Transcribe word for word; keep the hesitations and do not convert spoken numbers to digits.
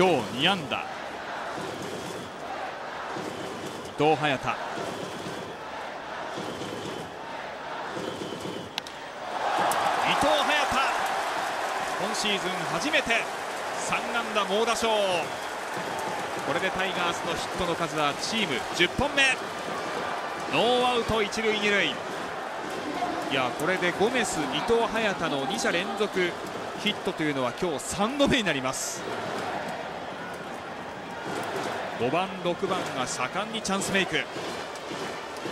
今日に安打。伊藤隼太、伊藤隼太、今シーズン初めてさん安打猛打賞。これでタイガースのヒットの数はチームじゅっぽんめ。ノーアウト一塁二塁。いや、これでゴメス、伊藤隼太のに者連続ヒットというのは今日さんどめになります。ごばんろくばんが盛んにチャンスメイク。